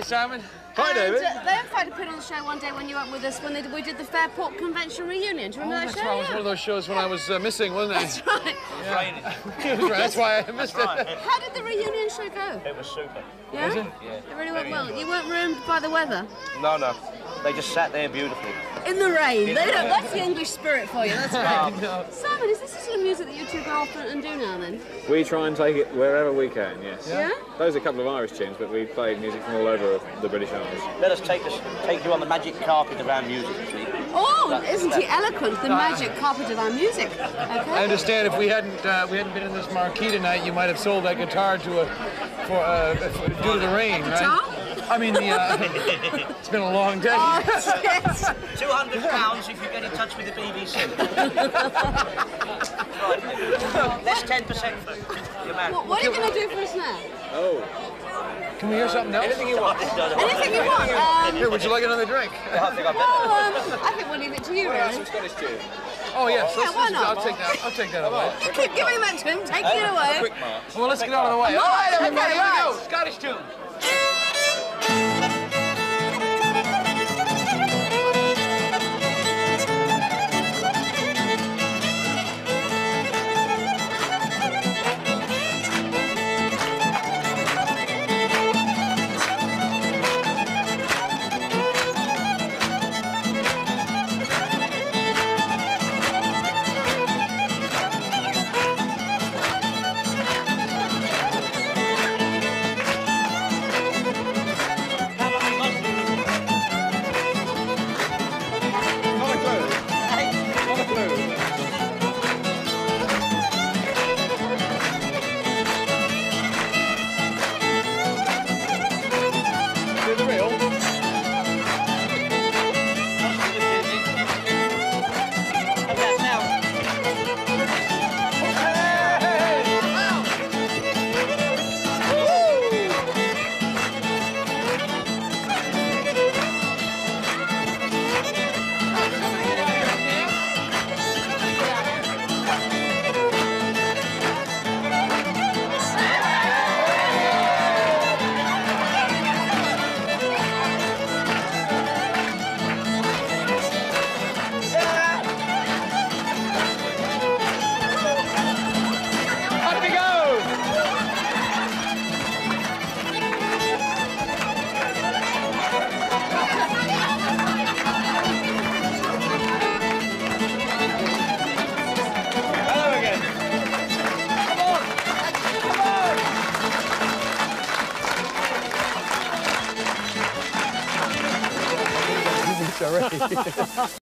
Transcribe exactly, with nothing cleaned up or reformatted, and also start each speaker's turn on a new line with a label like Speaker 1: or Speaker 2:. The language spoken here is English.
Speaker 1: Simon.
Speaker 2: Hi,
Speaker 3: and,
Speaker 2: David.
Speaker 3: Uh, they invited to put on the show one day when you were up with us when they, we did the Fairport Convention reunion. Do you remember
Speaker 1: Oh,
Speaker 3: that
Speaker 1: that's
Speaker 3: show?
Speaker 1: right. It was
Speaker 3: yeah.
Speaker 1: one of those shows when I was uh, missing, wasn't it?
Speaker 3: That's right.
Speaker 1: Yeah. It was right. That's why I missed
Speaker 4: Right.
Speaker 1: it.
Speaker 3: How did the reunion show go?
Speaker 4: It was super.
Speaker 3: Yeah?
Speaker 1: Was it?
Speaker 4: Yeah.
Speaker 3: It really went well. You weren't ruined by the weather?
Speaker 4: No, no. They just sat there beautifully.
Speaker 3: In the rain.
Speaker 4: In
Speaker 3: They
Speaker 4: the
Speaker 3: don't,
Speaker 4: rain.
Speaker 3: that's the English spirit for you, that's
Speaker 4: Um,
Speaker 3: right. Simon, is this the sort of music that you two go off and do now then?
Speaker 2: We try and take it wherever we can, yes.
Speaker 3: Yeah?
Speaker 2: Those are a couple of Irish tunes, but we play music from all over the British Isles.
Speaker 4: Let us take us, take you on the magic carpet of our music, please.
Speaker 3: Oh,
Speaker 4: That's
Speaker 3: isn't he
Speaker 4: that.
Speaker 3: eloquent? The magic carpet of our music.
Speaker 1: I
Speaker 3: Okay.
Speaker 1: understand if we hadn't uh, we hadn't been in this marquee tonight, you might have sold that guitar to a for uh, for, due to the rain, right?
Speaker 3: Guitar?
Speaker 1: I mean, the, uh, it's been a long day.
Speaker 3: Oh, yes.
Speaker 4: Two hundred pounds if you get in touch with the B B C. Right. Less ten percent for your man.
Speaker 3: What, what are you going to do for us now?
Speaker 2: Oh.
Speaker 1: Can we hear something else?
Speaker 2: Anything you want.
Speaker 3: Anything you want. Um,
Speaker 1: Here, would you like another drink?
Speaker 4: I think I better.
Speaker 3: oh, um, I think we'll leave it to you,
Speaker 2: Some
Speaker 3: really.
Speaker 2: Scottish tune.
Speaker 1: Oh yes.
Speaker 3: Yeah,
Speaker 1: let's-
Speaker 3: why
Speaker 1: let's-
Speaker 3: not?
Speaker 1: I'll take that. I'll take that away.
Speaker 3: You keep giving that to him, taking it away.
Speaker 2: Quick march.
Speaker 1: Well, let's get out of the way.
Speaker 3: A
Speaker 1: All right,
Speaker 3: march,
Speaker 1: everybody,
Speaker 3: okay,
Speaker 1: here we
Speaker 3: right.
Speaker 1: go. Scottish tune.
Speaker 2: Not a clue. Not a clue.
Speaker 1: Do the reel. Up we go!
Speaker 2: Hello again. Come on. Come on.
Speaker 1: It's already.